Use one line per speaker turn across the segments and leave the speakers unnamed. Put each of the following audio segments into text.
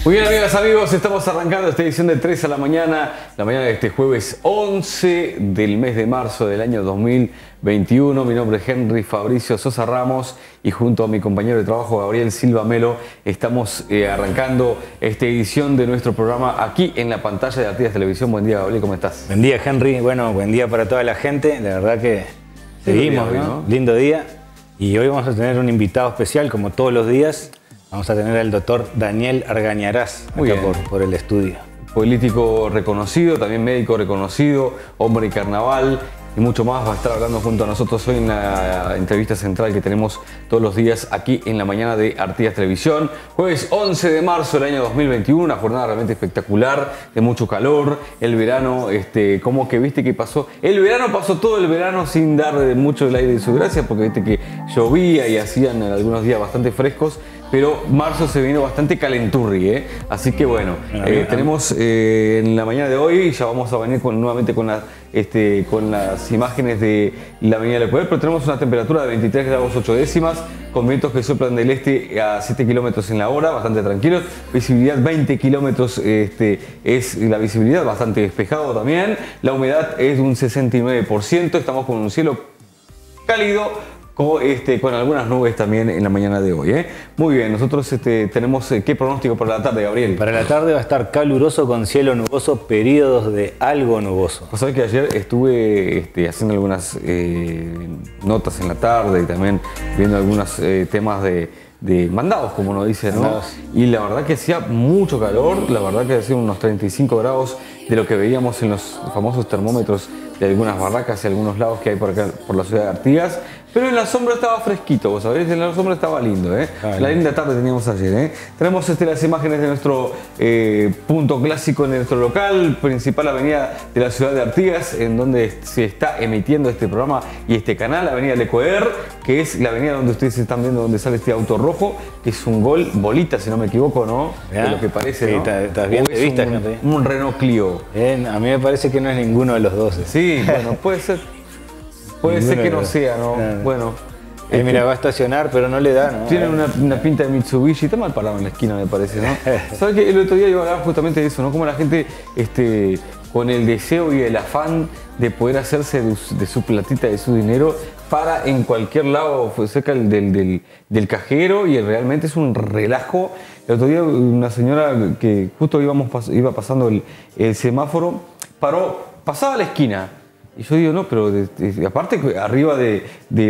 Muy bien, amigas, amigos, estamos arrancando esta edición de 3 a la mañana de este jueves 11 del mes de marzo del año 2021. Mi nombre es Henry Fabricio Sosa Ramos y junto a mi compañero de trabajo Gabriel Silva Melo estamos arrancando esta edición de nuestro programa aquí en la pantalla de Artigas Televisión. Buen día, Gabriel, ¿cómo estás?
Buen día, Henry. Bueno, buen día para toda la gente. La verdad que seguimos, ¿no? Lindo día. Y hoy vamos a tener un invitado especial, como todos los días. Vamos a tener al doctor Daniel Argañarás acá por el estudio.
Político reconocido, también médico reconocido, hombre y carnaval y mucho más. Va a estar hablando junto a nosotros hoy en la entrevista central que tenemos todos los días aquí en la mañana de Artigas Televisión. Jueves 11 de marzo del año 2021, una jornada realmente espectacular, de mucho calor. El verano, como que viste que pasó. El verano pasó todo el verano sin dar mucho el aire de su gracia, porque viste que llovía y hacían algunos días bastante frescos. Pero marzo se vino bastante calenturri, ¿eh? Así que bueno, tenemos en la mañana de hoy, ya vamos a venir nuevamente con las imágenes de la Avenida del Ecuador, pero tenemos una temperatura de 23 grados 8 décimas, con vientos que soplan del este a 7 kilómetros en la hora, bastante tranquilos, visibilidad 20 kilómetros es la visibilidad, bastante despejado también, la humedad es de un 69%, estamos con un cielo cálido, con algunas nubes también en la mañana de hoy. Muy bien, nosotros tenemos ¿qué pronóstico para la tarde, Gabriel?
Para la tarde va a estar caluroso con cielo nuboso, periodos de algo nuboso.
Vos sabés que ayer estuve haciendo algunas notas en la tarde y también viendo algunos temas de mandados, como uno dice, ¿no? Mandados. Y la verdad que hacía mucho calor, la verdad que hacía unos 35 grados de lo que veíamos en los famosos termómetros de algunas barracas y algunos lados que hay por acá, por la ciudad de Artigas. Pero en la sombra estaba fresquito, vos sabés, en la sombra estaba lindo, La linda tarde teníamos ayer, Tenemos las imágenes de nuestro punto clásico en nuestro local, principal avenida de la ciudad de Artigas, en donde se está emitiendo este programa y este canal, la avenida Lecoer, que es la avenida donde ustedes están viendo donde sale este auto rojo, que es un bolita, si no me equivoco, ¿no? De lo que parece, ¿no?
Estás bien de vista, gente.
Un Renault Clio.
A mí me parece que no es ninguno de los dos.
Sí, bueno, puede ser. Puede ser que no sea, ¿no?
No.
Bueno.
Mira, va a estacionar, pero no le da, ¿no?
Tiene una pinta de Mitsubishi, está mal parado en la esquina, me parece, ¿no? ¿Sabes que el otro día yo hablaba justamente de eso, ¿no? Como la gente, con el deseo y el afán de poder hacerse de su platita, de su dinero, para en cualquier lado, cerca del cajero, y realmente es un relajo. El otro día una señora que justo iba pasando el semáforo, pasaba a la esquina. Y yo digo, no, pero aparte arriba de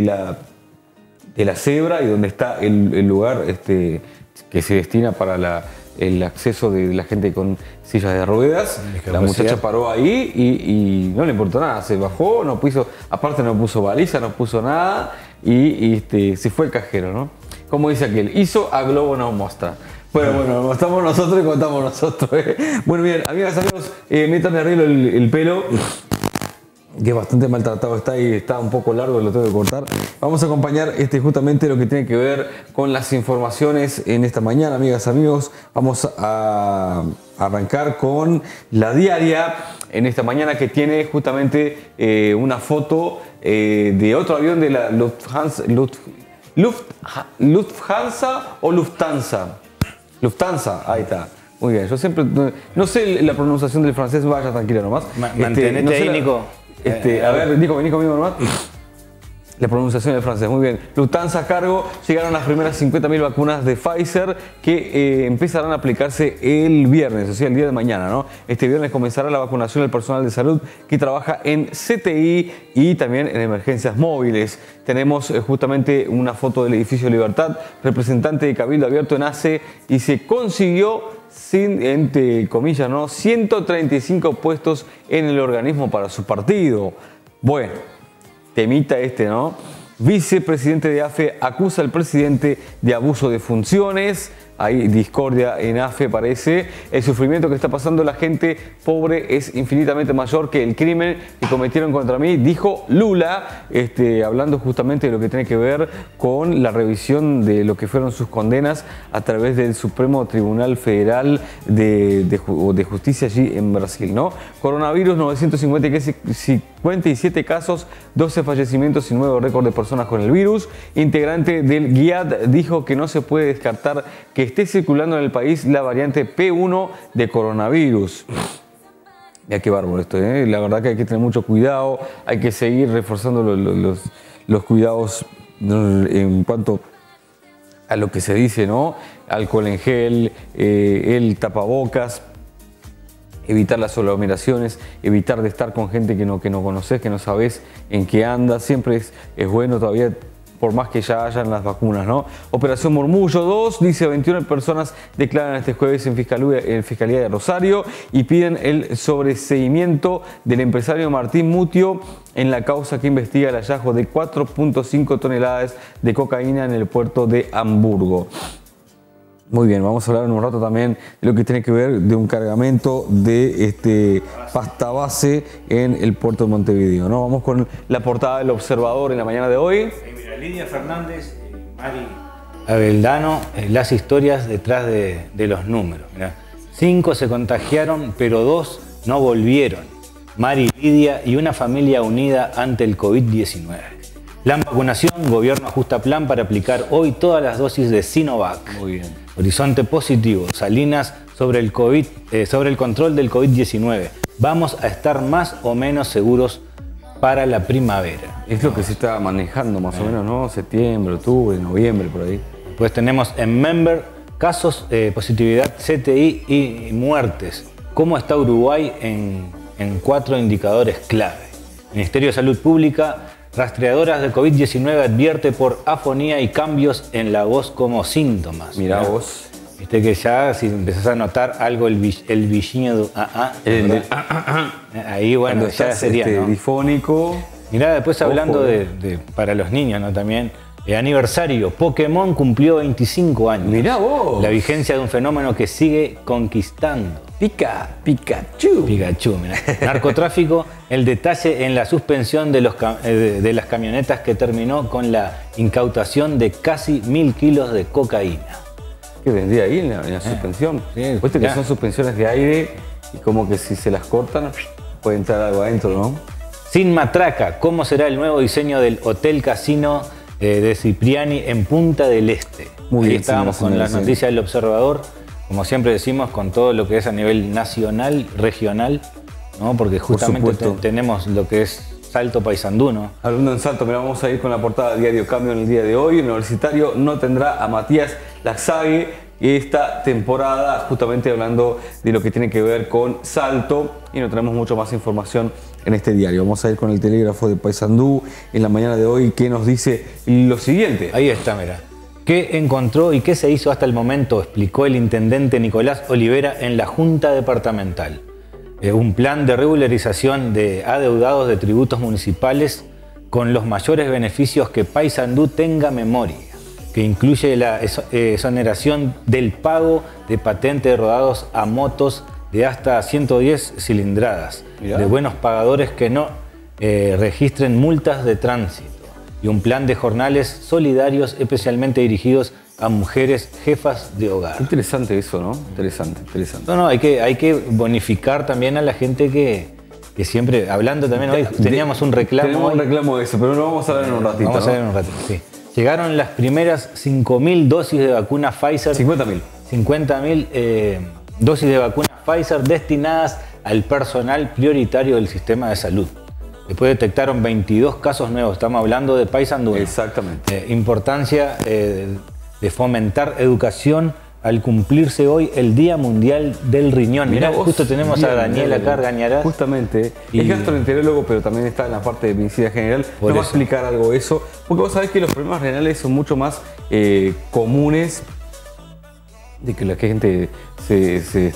la cebra y donde está el lugar que se destina para el acceso de la gente con sillas de ruedas, la muchacha paró ahí y no le importó nada, se bajó, no puso baliza, no puso nada y se fue el cajero, ¿no? Como dice aquel, hizo a globo no mostra. Bueno, mostramos nosotros y contamos nosotros, Bueno, bien, amigas, amigos, métanle arreglo el pelo, que bastante maltratado está y está un poco largo, lo tengo que cortar. Vamos a acompañar justamente lo que tiene que ver con las informaciones en esta mañana, amigas, amigos. Vamos a arrancar con la diaria en esta mañana, que tiene justamente una foto de otro avión de la Lufthansa o Lufthansa. Lufthansa, ahí está. Muy bien, yo siempre no sé la pronunciación del francés, vaya tranquila nomás.
Mantenete
no sé
ahí, Nico.
A ver, Nico, vení conmigo nomás. La pronunciación del francés, muy bien. Lufthansa a cargo, llegaron las primeras 50.000 vacunas de Pfizer que empezarán a aplicarse el viernes, o sea, el día de mañana, ¿no? Este viernes comenzará la vacunación del personal de salud que trabaja en CTI y también en emergencias móviles. Tenemos justamente una foto del edificio Libertad, representante de Cabildo Abierto en ACE, y se consiguió, entre comillas, ¿no?, 135 puestos en el organismo para su partido. Bueno, temita ¿no? Vicepresidente de AFE acusa al presidente de abuso de funciones. Hay discordia en AFE, parece. El sufrimiento que está pasando la gente pobre es infinitamente mayor que el crimen que cometieron contra mí, dijo Lula, hablando justamente de lo que tiene que ver con la revisión de lo que fueron sus condenas a través del Supremo Tribunal Federal de Justicia allí en Brasil, ¿no? Coronavirus, 957 casos, 12 fallecimientos y nuevo récord de personas con el virus. Integrante del GIAD dijo que no se puede descartar que esté circulando en el país la variante P1 de coronavirus. Ya qué bárbaro esto, ¿eh? La verdad que hay que tener mucho cuidado, hay que seguir reforzando los cuidados en cuanto a lo que se dice, ¿no? Alcohol en gel, el tapabocas, evitar las aglomeraciones, evitar de estar con gente que no conoces, que no sabes en qué anda. Siempre es bueno todavía, por más que ya hayan las vacunas, ¿no? Operación Murmullo 2, dice 21 personas declaran este jueves en Fiscalía de Rosario y piden el sobreseimiento del empresario Martín Mutio en la causa que investiga el hallazgo de 4.5 toneladas de cocaína en el puerto de Hamburgo. Muy bien, vamos a hablar en un rato también de lo que tiene que ver de un cargamento de pasta base en el puerto de Montevideo, ¿no? Vamos con la portada del Observador en la mañana de hoy.
Lidia Fernández y Mari Abeldano, las historias detrás de los números. Mirá. 5 se contagiaron, pero 2 no volvieron. Mari y Lidia y una familia unida ante el COVID-19. Plan vacunación, gobierno ajusta plan para aplicar hoy todas las dosis de Sinovac.
Muy bien.
Horizonte positivo, Salinas sobre el control del COVID-19. Vamos a estar más o menos seguros para la primavera.
Es lo que se está manejando más o menos, ¿no? Septiembre, octubre, noviembre, por ahí.
Pues tenemos en Member casos, positividad, CTI y muertes. ¿Cómo está Uruguay en 4 indicadores clave? Ministerio de Salud Pública, rastreadoras de COVID-19 advierte por afonía y cambios en la voz como síntomas.
Mirá vos.
Viste que ya si empezás a notar algo, el bichiño ahí bueno,
cuando
ya
estás,
sería, ¿no?
Difónico.
Mirá, después hablando para los niños, ¿no? También, aniversario, Pokémon cumplió 25 años.
Mirá vos.
La vigencia de un fenómeno que sigue conquistando.
Pikachu.
Pikachu, mirá. Narcotráfico, el detalle en la suspensión de las camionetas que terminó con la incautación de casi 1000 kilos de cocaína.
Que vendría ahí en la suspensión.
Sí,
Viste que son suspensiones de aire y como que si se las cortan puede entrar algo adentro, ¿no?
Sin matraca, ¿cómo será el nuevo diseño del Hotel Casino de Cipriani en Punta del Este?
Muy bien,
estábamos con las noticias del Observador, como siempre decimos, con todo lo que es a nivel nacional, regional, ¿no? Porque justamente tenemos lo que es Salto Paysandú, ¿no?
Hablando en Salto, mira, vamos a ir con la portada de Diario Cambio en el día de hoy. El Universitario no tendrá a Matías Laxague esta temporada, justamente hablando de lo que tiene que ver con Salto, y no tenemos mucho más información en este diario. Vamos a ir con el Telégrafo de Paysandú en la mañana de hoy, que nos dice lo siguiente.
Ahí está, mira. ¿Qué encontró y qué se hizo hasta el momento? Explicó el intendente Nicolás Olivera en la Junta Departamental. Un plan de regularización de adeudados de tributos municipales con los mayores beneficios que Paysandú tenga memoria, que incluye la exoneración del pago de patente de rodados a motos de hasta 110 cilindradas, de buenos pagadores que no registren multas de tránsito, y un plan de jornales solidarios especialmente dirigidos a mujeres jefas de hogar.
Interesante eso, ¿no? Interesante.
No, hay que bonificar también a la gente que siempre, hablando también hoy, teníamos un reclamo.
Tenemos un reclamo de eso, pero lo vamos a ver en un ratito.
Vamos a ver en un ratito, sí. Llegaron las primeras 5.000 dosis de vacuna Pfizer.
50.000.
50.000 dosis de vacuna Pfizer destinadas al personal prioritario del sistema de salud. Después detectaron 22 casos nuevos. Estamos hablando de Paysandú.
Exactamente.
Importancia de fomentar educación al cumplirse hoy el Día Mundial del Riñón. Mirá, justo tenemos a Daniel acá, Argañarás.
Justamente, es gastroenterólogo, pero también está en la parte de medicina general. Nos va a explicar algo de eso, porque vos sabés que los problemas renales son mucho más comunes de que la gente se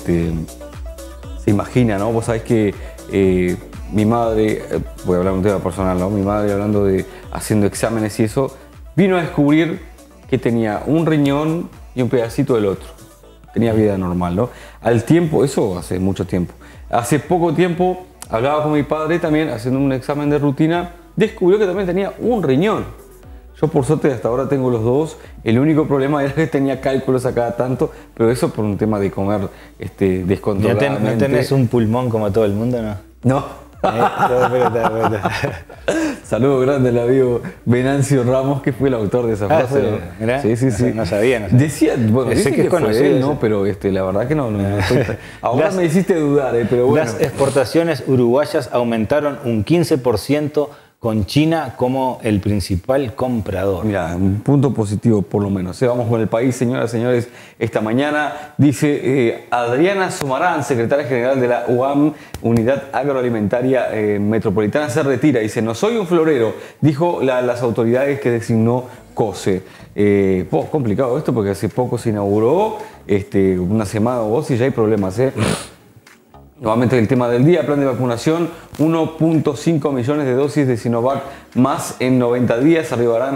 imagina, ¿no? Vos sabés que mi madre, voy a hablar de un tema personal, ¿no? Mi madre, haciendo exámenes y eso, vino a descubrir que tenía un riñón y un pedacito del otro. Tenía vida normal, ¿no? Al tiempo, eso hace mucho tiempo. Hace poco tiempo hablaba con mi padre también, haciendo un examen de rutina, descubrió que también tenía un riñón. Yo por suerte hasta ahora tengo los dos. El único problema era que tenía cálculos a cada tanto, pero eso por un tema de comer descontroladamente.
¿No tenés un pulmón como todo el mundo, no?
No. Saludo grande al amigo Venancio Ramos, que fue el autor de esa frase.
Sí. No sabía.
Decía, bueno, dice que fue él, ¿no? Pero la verdad que no ahora me hiciste dudar, pero bueno.
Las exportaciones uruguayas aumentaron un 15% con China como el principal comprador.
Mira, un punto positivo por lo menos. Vamos con El País, señoras y señores. Esta mañana dice Adriana Sumarán, secretaria general de la UAM, Unidad Agroalimentaria Metropolitana, se retira. Dice, no soy un florero, dijo las autoridades que designó COSE. Complicado esto porque hace poco se inauguró, una semana o dos y ya hay problemas, Nuevamente el tema del día, plan de vacunación, 1.5 millones de dosis de Sinovac más en 90 días. Arribará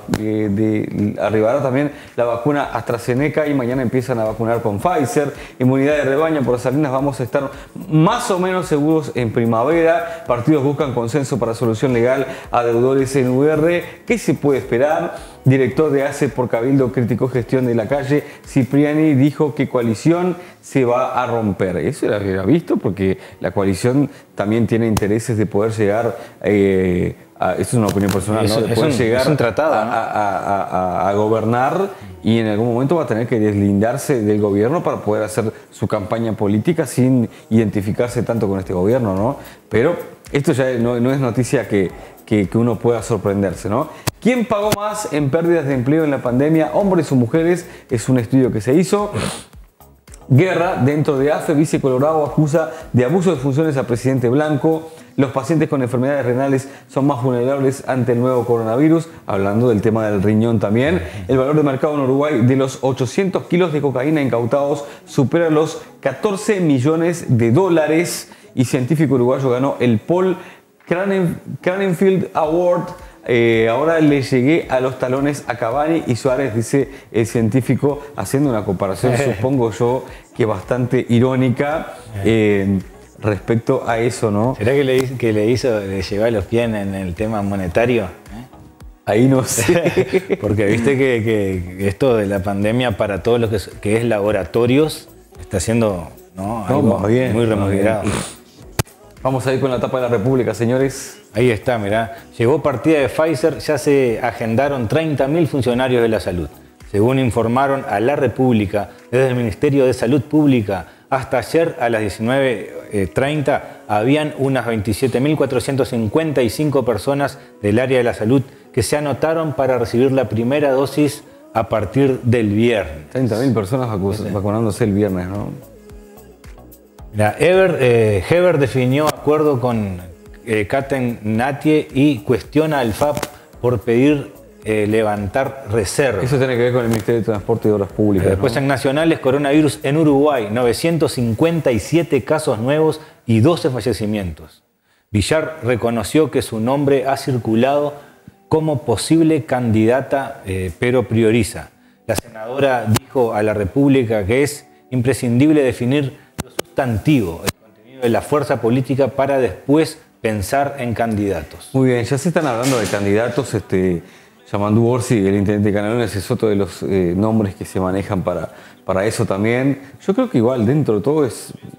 también la vacuna AstraZeneca y mañana empiezan a vacunar con Pfizer. Inmunidad de rebaño por Salinas, vamos a estar más o menos seguros en primavera. Partidos buscan consenso para solución legal a deudores en UR. ¿Qué se puede esperar? Director de ACE por Cabildo criticó gestión de la calle. Cipriani dijo que coalición se va a romper. Eso lo había visto porque la coalición también tiene intereses de poder llegar, esto es una opinión personal, ¿no? De poder llegar
un tratado, ¿no?
a gobernar y en algún momento va a tener que deslindarse del gobierno para poder hacer su campaña política sin identificarse tanto con este gobierno, ¿no? Pero esto ya no es noticia que uno pueda sorprenderse, ¿no? ¿Quién pagó más en pérdidas de empleo en la pandemia? ¿Hombres o mujeres? Es un estudio que se hizo. Guerra dentro de AFE, Vice Colorado acusa de abuso de funciones al presidente Blanco. Los pacientes con enfermedades renales son más vulnerables ante el nuevo coronavirus. Hablando del tema del riñón también. El valor de mercado en Uruguay de los 800 kilos de cocaína incautados supera los 14 millones de dólares. Y científico uruguayo ganó el Paul Cranenfield Award. Ahora le llegué a los talones a Cavani y Suárez, dice el científico, haciendo una comparación, supongo yo, que bastante irónica respecto a eso, ¿no?
¿Será que le llegó a los pies en el tema monetario?
Ahí no sé.
Porque viste que esto de la pandemia para todo lo que es laboratorios está siendo, ¿no? Algo muy remunerado.
Vamos a ir con la tapa de la República, señores.
Ahí está, mirá. Llegó partida de Pfizer, ya se agendaron 30.000 funcionarios de la salud. Según informaron a La República, desde el Ministerio de Salud Pública, hasta ayer a las 19:30 habían unas 27.455 personas del área de la salud que se anotaron para recibir la primera dosis a partir del viernes.
30.000 personas vacunándose el viernes, ¿no?
Mira, Heber definió acuerdo con Caten Natie y cuestiona al FAP por pedir levantar reservas.
Eso tiene que ver con el Ministerio de Transporte y Obras Públicas.
Después, ¿no? En nacionales, coronavirus en Uruguay, 957 casos nuevos y 12 fallecimientos. Villar reconoció que su nombre ha circulado como posible candidata, pero prioriza. La senadora dijo a La República que es imprescindible definir lo sustantivo, el contenido de la fuerza política para después pensar en candidatos.
Muy bien, ya se están hablando de candidatos. Yamandu Orsi, el intendente de Canelones, es otro de los nombres que se manejan para eso también. Yo creo que igual dentro de todo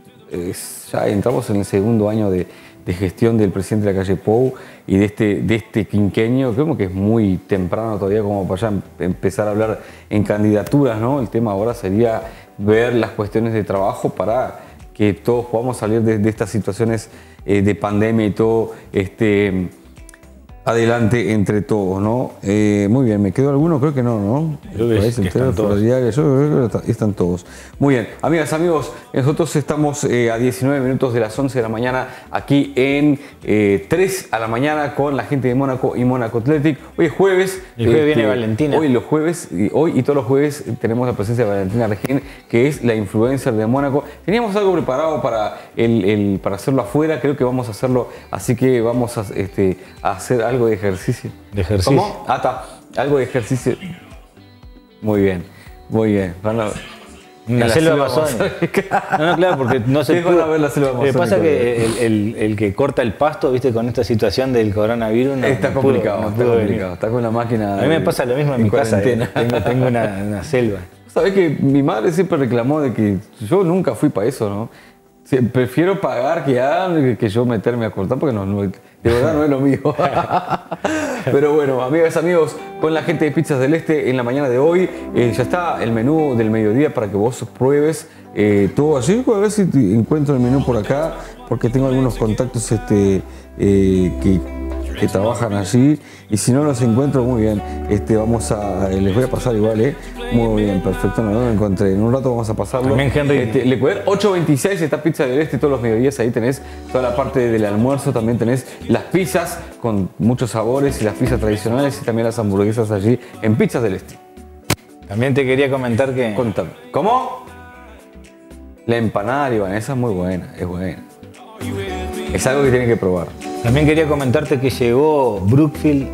ya entramos en el segundo año de gestión del presidente de la calle Pou y de este quinquenio. Creo que es muy temprano todavía como para ya empezar a hablar en candidaturas, ¿no? El tema ahora sería ver las cuestiones de trabajo para que todos podamos salir de estas situaciones de pandemia y todo adelante entre todos, ¿no? Muy bien, ¿me quedó alguno? Creo que no, ¿no?
Creo que están todos.
Yo creo que están todos. Muy bien, amigas, amigos, nosotros estamos a 19 minutos de las 11 de la mañana aquí en 3 a la mañana con la gente de Mónaco y Mónaco Athletic. Hoy es jueves.
El jueves viene Valentina.
Hoy y todos los jueves tenemos la presencia de Valentina Regín, que es la influencer de Mónaco. Teníamos algo preparado para hacerlo afuera, creo que vamos a hacerlo, así que vamos a hacer algo de ejercicio.
¿De ejercicio?
¿Cómo? Algo de ejercicio. Muy bien, muy bien.
La selva amazónica. No, claro, porque no se puede
ver la selva amazónica.
Pasa que el que corta el pasto, viste, con esta situación del coronavirus,
está complicado. Está con la máquina.
A mí me pasa lo mismo en mi casa. Tengo una selva.
Sabés que mi madre siempre reclamó de que yo nunca fui para eso, ¿no? Sí, prefiero pagar que hagan que yo meterme a cortar porque de verdad no es lo mío. Pero bueno, amigas, amigos, con la gente de Pizzas del Este en la mañana de hoy ya está el menú del mediodía para que vos pruebes todo allí. A ver si encuentro el menú por acá porque tengo algunos contactos que trabajan allí y si no los encuentro, muy bien, les voy a pasar igual, muy bien, perfecto, no lo encontré, en un rato vamos a pasarlo.
También, Henry.
Lecuer 826 está Pizza del Este todos los mediodías, ahí tenés toda la parte del almuerzo, también tenés las pizzas con muchos sabores y las pizzas tradicionales y también las hamburguesas allí en Pizzas del Este.
También te quería comentar que...
Contame. ¿Cómo? La empanada libanesa es muy buena, es buena. Es algo que tienen que probar.
También quería comentarte que llegó Brookfield,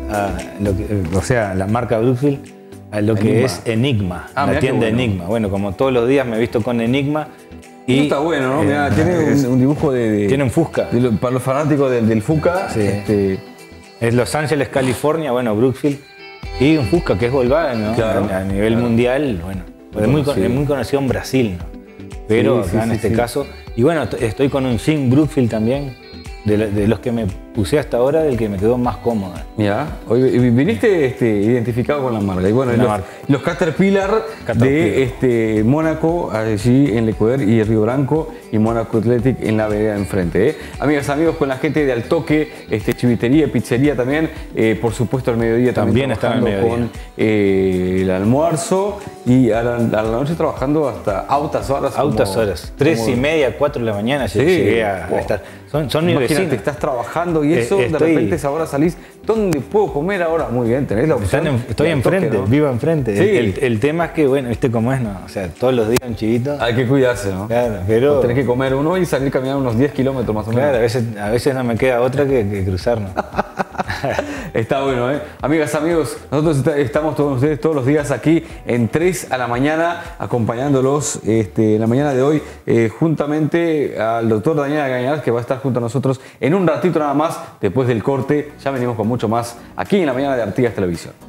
la marca Brookfield, a lo que es Enigma, la tienda Enigma. Bueno, como todos los días me he visto con Enigma.
Y está bueno, ¿no? Mirá, tiene un dibujo
Tiene un Fusca.
Para los fanáticos del Fusca.
Sí. Es Los Ángeles, California, bueno, Brookfield. Y un Fusca que es Volkswagen, ¿no?
Claro,
a nivel mundial, bueno. Es muy conocido en Brasil, ¿no? Pero acá en este caso. Y bueno, estoy con un Sim Brookfield también. De los que me puse hasta ahora, del que me quedó más cómoda.
Ya, hoy viniste identificado con la marca. Y bueno, los Caterpillar de Mónaco, allí en Lecuer y Río Branco, y Mónaco Athletic en la vereda de enfrente. Amigas, amigos, con la gente de Altoque, chivitería, pizzería también, por supuesto al mediodía también
están al mediodía.
Con el almuerzo y a la noche trabajando hasta altas horas.
Altas horas, 3:30, 4 de la mañana llegué a estar. Son mi vecino.
Te estás trabajando y eso, de repente ahora salís. ¿Dónde puedo comer ahora? Muy bien, tenés la opción.
Estoy enfrente, ¿no? Vivo enfrente.
Sí.
El tema es que, bueno, cómo es, ¿no? O sea, todos los días un chivito.
Hay que cuidarse, ¿no?
Claro, pero...
Tenés que comer uno y salir caminando unos 10 kilómetros más o menos.
Claro, a veces no me queda otra que cruzarnos.
Está bueno, ¿eh? Amigas, amigos, nosotros estamos todos ustedes todos los días aquí en 3 a la mañana, acompañándolos en la mañana de hoy, juntamente al doctor Daniel Argañarás, que va a estar junto a nosotros en un ratito nada más, después del corte. Ya venimos con mucho más aquí en la mañana de Artigas Televisión.